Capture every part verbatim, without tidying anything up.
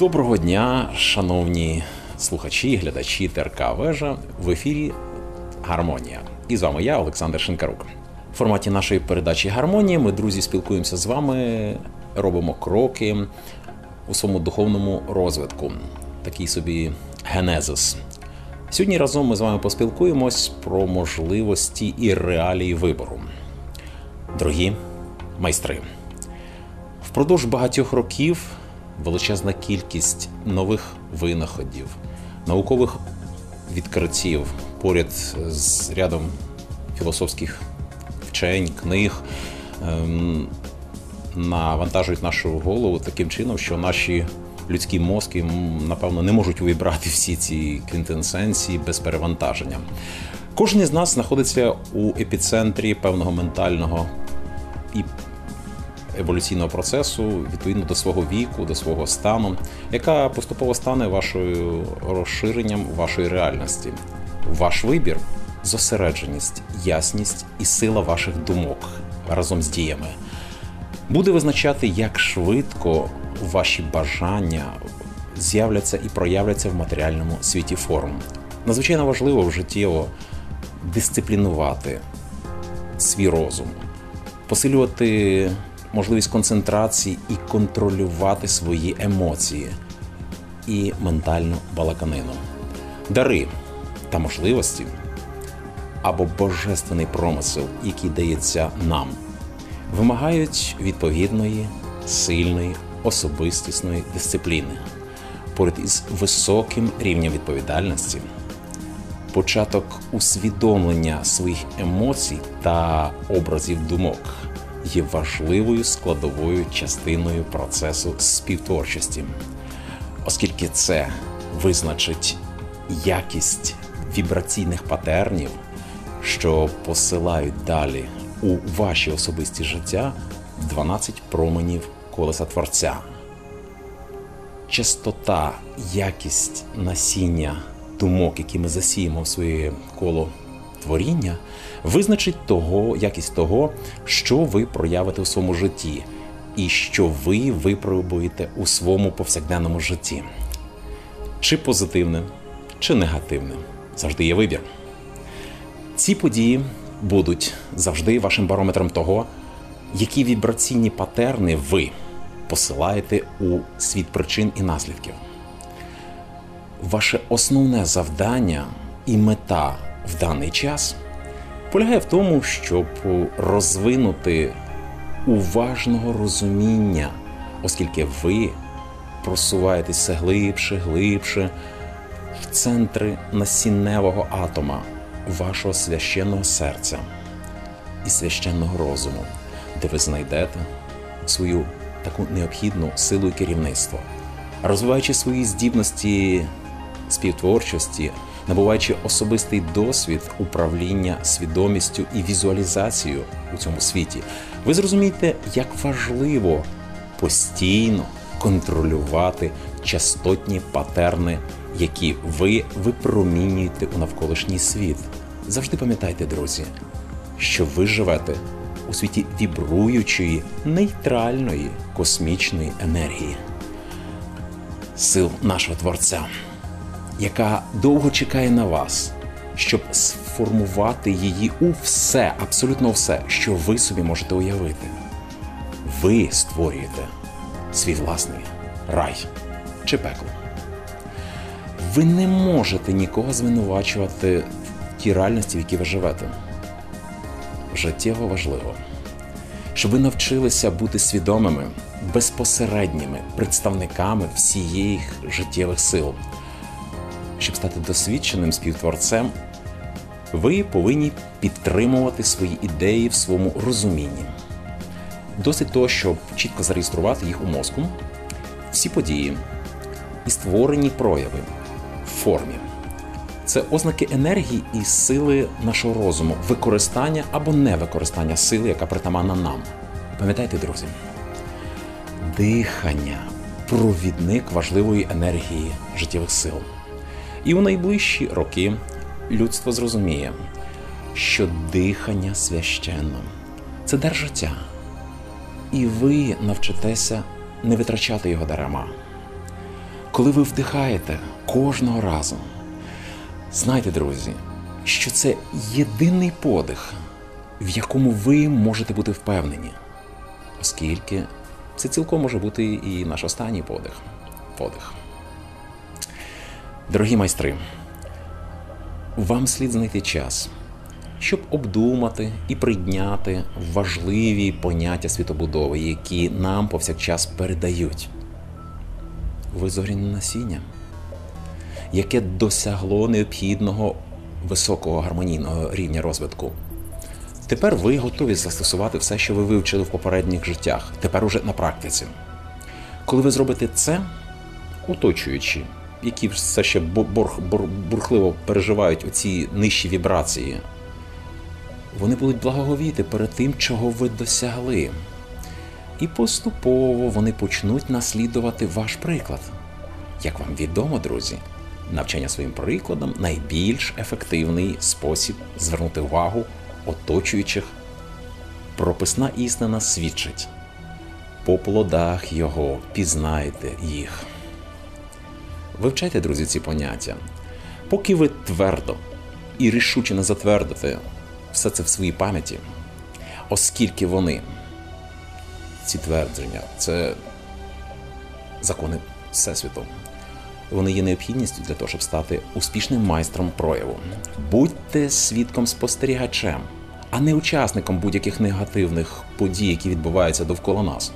Доброго дня, шановні слухачі і глядачі Т Р К Вежа. В ефірі «Гармонія». І з вами я, Олександр Шинкарук. В форматі нашої передачі «Гармонія» ми, друзі, спілкуємося з вами, робимо кроки у своєму духовному розвитку. Такий собі генезис. Сьогодні разом ми з вами поспілкуємось про можливості і реалії вибору. Дорогі майстри, впродовж багатьох років величезна кількість нових винаходів, наукових відкриттів поряд з рядом філософських вчень, книг ем, навантажують нашу голову таким чином, що наші людські мозки, напевно, не можуть увібрати всі ці квінтесенції без перевантаження. Кожен із нас знаходиться у епіцентрі певного ментального і еволюційного процесу, відповідно до свого віку, до свого стану, яка поступово стане вашою розширенням вашої реальності. Ваш вибір – зосередженість, ясність і сила ваших думок разом з діями буде визначати, як швидко ваші бажання з'являться і проявляться в матеріальному світі форм. Надзвичайно важливо життєво дисциплінувати свій розум, посилювати можливість концентрації і контролювати свої емоції і ментальну балаканину. Дари та можливості або божественний промисел, який дається нам, вимагають відповідної, сильної, особистісної дисципліни, поряд із високим рівнем відповідальності. Початок усвідомлення своїх емоцій та образів думок є важливою складовою частиною процесу співтворчості, оскільки це визначить якість вібраційних патернів, що посилають далі у ваші особисті життя дванадцять променів колеса Творця. Частота, якість насіння думок, які ми засіємо в своє коло творіння, визначить того, якість того, що ви проявите у своєму житті і що ви випробуєте у своєму повсякденному житті. Чи позитивне, чи негативне. Завжди є вибір. Ці події будуть завжди вашим барометром того, які вібраційні патерни ви посилаєте у світ причин і наслідків. Ваше основне завдання і мета в даний час полягає в тому, щоб розвинути уважного розуміння, оскільки ви просуваєтесь все глибше, глибше в центри насінневого атома вашого священного серця і священного розуму, де ви знайдете свою таку необхідну силу і керівництво, розвиваючи свої здібності співтворчості, набуваючи особистий досвід управління свідомістю і візуалізацією у цьому світі, ви зрозумієте, як важливо постійно контролювати частотні патерни, які ви випромінюєте у навколишній світ. Завжди пам'ятайте, друзі, що ви живете у світі вібруючої, нейтральної космічної енергії, сил нашого Творця, яка довго чекає на вас, щоб сформувати її у все, абсолютно все, що ви собі можете уявити. Ви створюєте свій власний рай чи пекло. Ви не можете нікого звинувачувати в тій реальності, в якій ви живете. Життєво важливо, щоб ви навчилися бути свідомими, безпосередніми представниками всієї життєвих сил. Щоб стати досвідченим співтворцем, ви повинні підтримувати свої ідеї в своєму розумінні. Досить того, щоб чітко зареєструвати їх у мозку, всі події і створені прояви в формі. Це ознаки енергії і сили нашого розуму, використання або невикористання сили, яка притаманна нам. Пам'ятайте, друзі, дихання – провідник важливої енергії життєвих сил. І у найближчі роки людство зрозуміє, що дихання священно – це дар життя. І ви навчитеся не витрачати його дарма. Коли ви вдихаєте кожного разу, знайте, друзі, що це єдиний подих, в якому ви можете бути впевнені, оскільки це цілком може бути і наш останній подих. подих. Дорогі майстри, вам слід знайти час, щоб обдумати і прийняти важливі поняття світобудови, які нам повсякчас передають. Ви зоряне насіння, яке досягло необхідного високого гармонійного рівня розвитку. Тепер ви готові застосувати все, що ви вивчили в попередніх життях, тепер уже на практиці. Коли ви зробите це, оточуючи, які все ще бур, бур, бурхливо переживають оці нижчі вібрації, вони будуть благоговіти перед тим, чого ви досягли. І поступово вони почнуть наслідувати ваш приклад. Як вам відомо, друзі, навчання своїм прикладом – найбільш ефективний спосіб звернути увагу оточуючих. Прописна істина свідчить. По плодах його пізнайте їх. Вивчайте, друзі, ці поняття. Поки ви твердо і рішуче не затвердите все це в своїй пам'яті, оскільки вони, ці твердження, це закони Всесвіту, вони є необхідністю для того, щоб стати успішним майстром прояву. Будьте свідком-спостерігачем, а не учасником будь-яких негативних подій, які відбуваються довкола нас.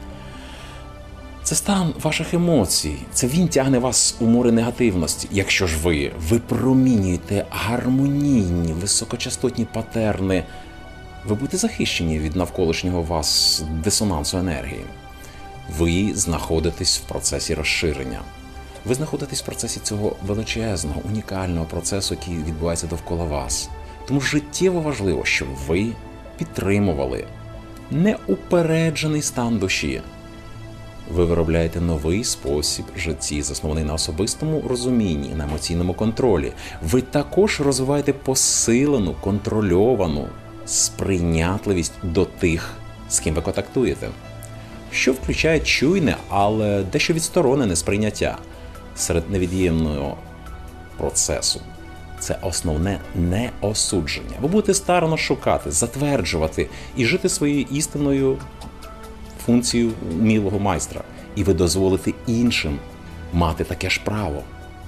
Це стан ваших емоцій, це він тягне вас у море негативності. Якщо ж ви випромінюєте гармонійні, високочастотні патерни, ви будете захищені від навколишнього вас дисонансу енергії. Ви знаходитесь в процесі розширення. Ви знаходитесь в процесі цього величезного, унікального процесу, який відбувається довкола вас. Тому життєво важливо, щоб ви підтримували неупереджений стан душі. Ви виробляєте новий спосіб житті, заснований на особистому розумінні, на емоційному контролі. Ви також розвиваєте посилену, контрольовану сприйнятливість до тих, з ким ви контактуєте, що включає чуйне, але дещо відсторонене сприйняття серед невід'ємного процесу. Це основне неосудження. Ви будете старанно шукати, затверджувати і жити своєю істинною функцією вмілого майстра. І ви дозволите іншим мати таке ж право.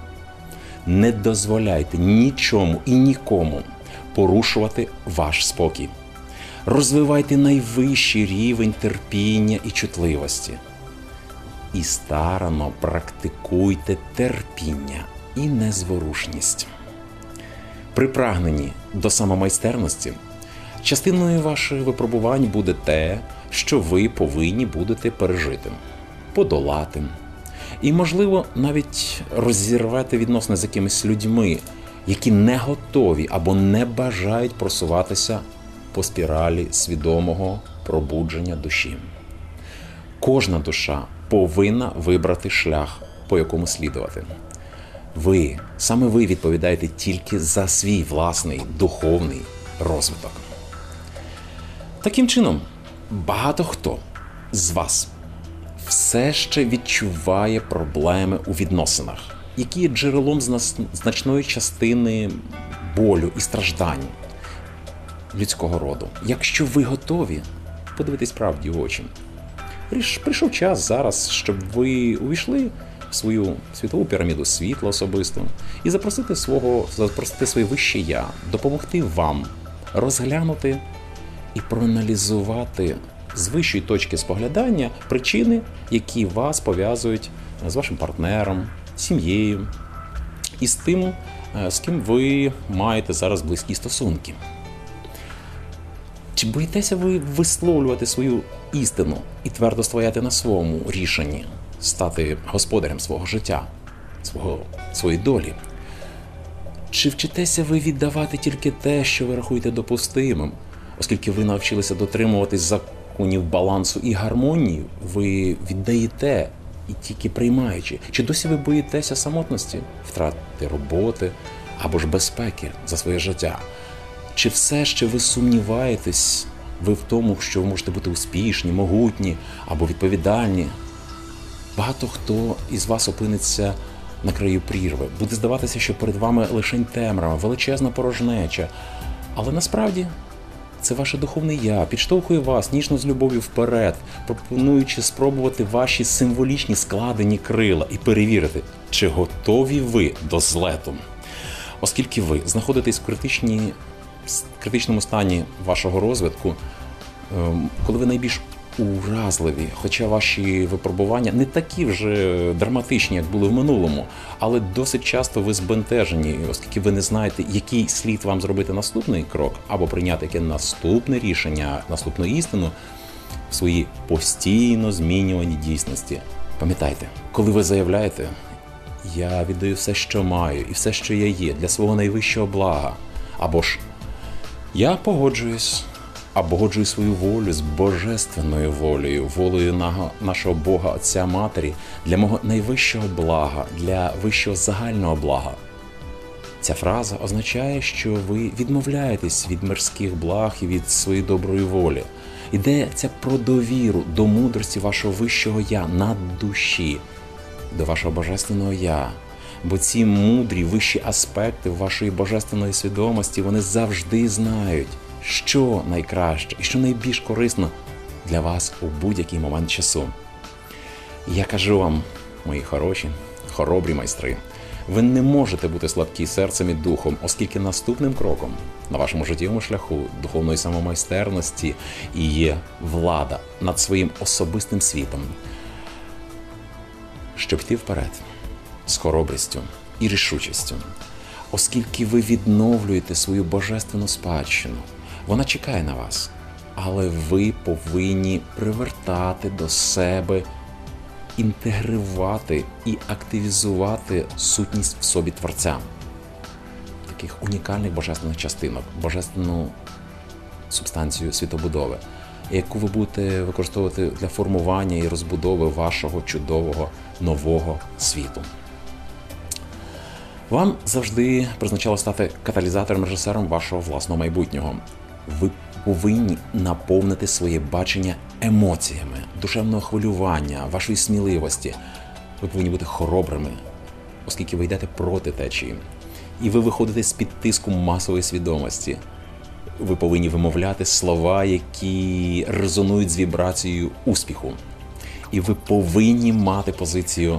Не дозволяйте нічому і нікому порушувати ваш спокій. Розвивайте найвищий рівень терпіння і чутливості. І старанно практикуйте терпіння і незворушність. При прагненні до самомайстерності частиною ваших випробувань буде те, що ви повинні будете пережити, подолати. І, можливо, навіть розірвати відносини з якимись людьми, які не готові або не бажають просуватися по спіралі свідомого пробудження душі. Кожна душа повинна вибрати шлях, по якому слідувати. Ви, саме ви відповідаєте тільки за свій власний духовний розвиток. Таким чином, багато хто з вас все ще відчуває проблеми у відносинах, які є джерелом значної частини болю і страждань людського роду. Якщо ви готові, подивитись правді в очі. Прийшов час зараз, щоб ви увійшли в свою світову піраміду світла особисто і запросити свого, запросити своє вище я, допомогти вам розглянути і проаналізувати з вищої точки споглядання причини, які вас пов'язують з вашим партнером, сім'єю і з тим, з ким ви маєте зараз близькі стосунки. Чи боїтеся ви висловлювати свою істину і твердо стояти на своєму рішенні стати господарем свого життя, свого, своєї долі? Чи вчитеся ви віддавати тільки те, що ви рахуєте допустимим, оскільки ви навчилися дотримуватись законів балансу і гармонії, ви віддаєте і тільки приймаючи? Чи досі ви боїтеся самотності, втрати роботи або ж безпеки за своє життя? Чи все ще ви сумніваєтесь ви в тому, що ви можете бути успішні, могутні або відповідальні? Багато хто із вас опиниться на краю прірви. Буде здаватися, що перед вами лишень темрява, величезна порожнеча. Але насправді це ваше духовне я підштовхує вас ніжно з любов'ю вперед, пропонуючи спробувати ваші символічні складені крила і перевірити, чи готові ви до злету. Оскільки ви знаходитесь в критичній, критичному стані вашого розвитку, коли ви найбільш уразливі, хоча ваші випробування не такі вже драматичні, як були в минулому, але досить часто ви збентежені, оскільки ви не знаєте, який слід вам зробити наступний крок, або прийняти яке наступне рішення, наступну істину в своїй постійно змінюваній дійсності. Пам'ятайте, коли ви заявляєте, я віддаю все, що маю, і все, що я є, для свого найвищого блага, або ж я погоджуюсь, а погоджую свою волю з божественною волею, волею нашого Бога, Отця, Матері, для мого найвищого блага, для вищого загального блага. Ця фраза означає, що ви відмовляєтесь від мирських благ і від своєї доброї волі. Йдеться про довіру до мудрості вашого вищого «Я» над душі, до вашого божественного «Я». Бо ці мудрі, вищі аспекти вашої божественної свідомості, вони завжди знають, що найкраще і що найбільш корисно для вас у будь-який момент часу. Я кажу вам, мої хороші, хоробрі майстри, ви не можете бути слабкі серцем і духом, оскільки наступним кроком на вашому життєвому шляху духовної самомайстерності і є влада над своїм особистим світом, щоб йти вперед з хоробрістю і рішучістю, оскільки ви відновлюєте свою божественну спадщину. Вона чекає на вас, але ви повинні привертати до себе, інтегрувати і активізувати сутність в собі Творця. Таких унікальних божественних частинок, божественну субстанцію світобудови, яку ви будете використовувати для формування і розбудови вашого чудового нового світу. Вам завжди призначало стати каталізатором-режисером вашого власного майбутнього. Ви повинні наповнити своє бачення емоціями, душевного хвилювання, вашої сміливості. Ви повинні бути хоробрими, оскільки ви йдете проти течії. І ви виходите з-під тиску масової свідомості. Ви повинні вимовляти слова, які резонують з вібрацією успіху. І ви повинні мати позицію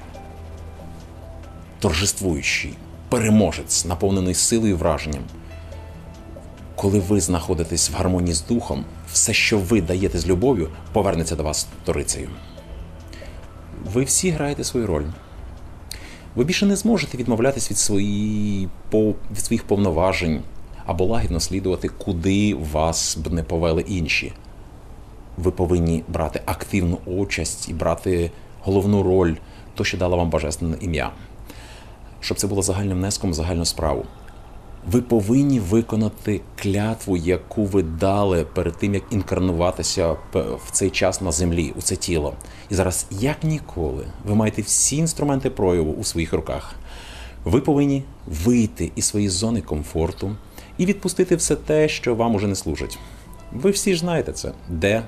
торжествуючий, переможець, наповнений силою і враженням. Коли ви знаходитесь в гармонії з духом, все, що ви даєте з любов'ю, повернеться до вас вторицею. Ви всі граєте свою роль. Ви більше не зможете відмовлятись від, свої, від своїх повноважень або лагідно слідувати, куди вас б не повели інші. Ви повинні брати активну участь і брати головну роль, то, що дало вам божественне ім'я. Щоб це було загальним внеском в загальну справу. Ви повинні виконати клятву, яку ви дали перед тим, як інкарнуватися в цей час на землі, у це тіло. І зараз, як ніколи, ви маєте всі інструменти прояву у своїх руках. Ви повинні вийти із своєї зони комфорту і відпустити все те, що вам уже не служить. Ви всі ж знаєте це. Де?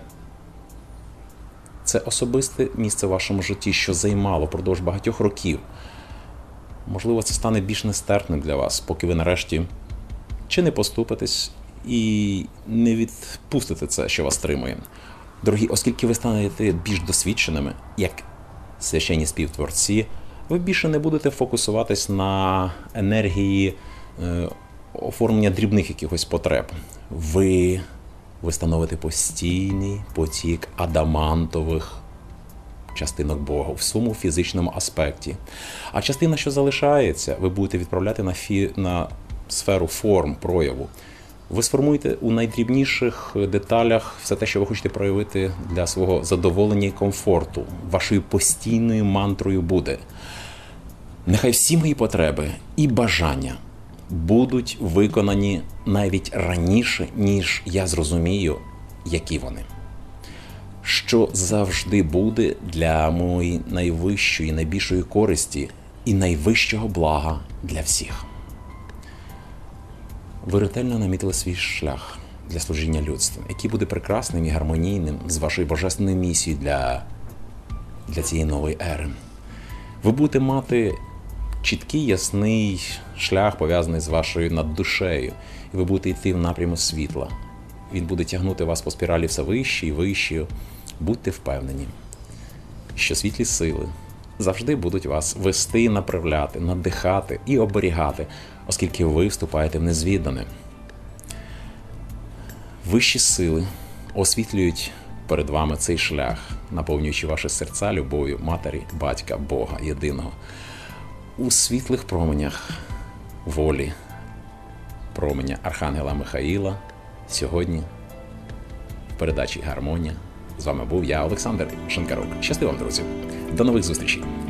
Це особисте місце в вашому житті, що займало впродовж багатьох років. Можливо, це стане більш нестерпним для вас, поки ви нарешті чи не поступитесь і не відпустите це, що вас тримує. Дорогі, оскільки ви станете більш досвідченими, як священні співтворці, ви більше не будете фокусуватись на енергії е, оформлення дрібних якихось потреб. Ви, ви становите постійний потік адамантових частинок Бога в своєму фізичному аспекті. А частина, що залишається, ви будете відправляти на, фі... на сферу форм, прояву. Ви сформуєте у найдрібніших деталях все те, що ви хочете проявити для свого задоволення і комфорту. Вашою постійною мантрою буде: нехай всі мої потреби і бажання будуть виконані навіть раніше, ніж я зрозумію, які вони. Що завжди буде для моєї найвищої, найбільшої користі і найвищого блага для всіх. Ви ретельно намітили свій шлях для служіння людству, який буде прекрасним і гармонійним з вашою божественною місією для для цієї нової ери. Ви будете мати чіткий, ясний шлях, пов'язаний з вашою наддушею. І ви будете йти в напряму світла. Він буде тягнути вас по спіралі все вище і вище. Будьте впевнені, що світлі сили завжди будуть вас вести, направляти, надихати і оберігати, оскільки ви вступаєте в незвідане. Вищі сили освітлюють перед вами цей шлях, наповнюючи ваші серця любов'ю Матері, Батька, Бога єдиного. У світлих променях волі, променя Архангела Михаїла, сьогодні в передачі «Гармонія» з вами був я, Олександр Шинкарук. Щасти вам, друзі! До нових зустрічей!